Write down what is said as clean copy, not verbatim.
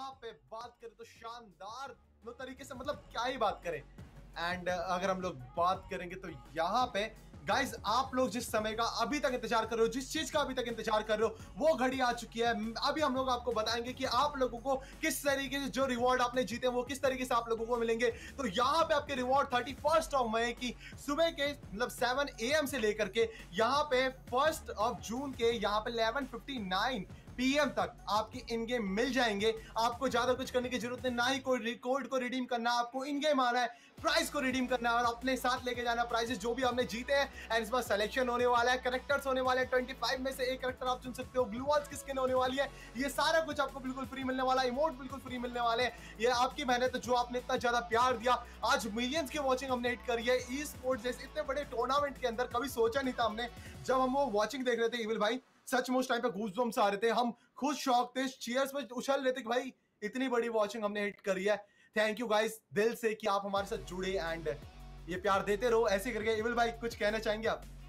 यहाँ पे बात करें तो शानदार तरीके से, मतलब क्या ही बात करें। एंड अगर हम लोग बात करेंगे तो यहाँ पे गाइस, आप लोग जिस समय का अभी तक इंतजार कर रहे हो, जिस चीज का अभी तक इंतजार कर रहे हो, वो घड़ी आ चुकी है। अभी हम लोग आपको बताएंगे कि आप लोगों को किस तरीके से जो रिवॉर्ड आपने जीते वो किस तरीके से आप लोगों को मिलेंगे। तो यहाँ पे आपके रिवॉर्ड 31 मई की सुबह के मतलब 7 AM से लेकर के यहाँ पे 1 जून के यहाँ पे 11:59 PM तक आपके इन गेम मिल जाएंगे। आपको ज्यादा कुछ करने की जरूरत नहीं, ना ही कोई कोड को रिडीम करना, आपको इन गेम आना है, प्राइस को रिडीम करना है और अपने साथ लेके जाना प्राइजेस जो भी आपने जीते हैं। एंड इस बार सिलेक्शन होने वाला है, कैरेक्टर्स होने वाले हैं, 25 में से एक कैरेक्टर आप चुन सकते हो, ग्लू वॉल्स की स्किन होने वाली है, ये सारा कुछ आपको बिल्कुल फ्री मिलने वाला है, इमोट बिल्कुल फ्री मिलने वाले हैं। ये आपकी मेहनत जो आपने इतना ज्यादा प्यार दिया, आज मिलियंस की वॉचिंग हमने हिट करी है। ई स्पोर्ट्स जैसे इतने बड़े टूर्नामेंट के अंदर कभी सोचा नहीं था हमने। जब हम वो वॉचिंग देख रहे थे इविल भाई, सच में उस टाइम पे गूज़बम्स आ रहे थे, हम खुद शौक थे, चीयर्स में उछल रहे थे कि भाई इतनी बड़ी वॉचिंग हमने हिट करी है। थैंक यू गाइस दिल से कि आप हमारे साथ जुड़े एंड ये प्यार देते रहो ऐसे करके। इविल भाई कुछ कहना चाहेंगे आप?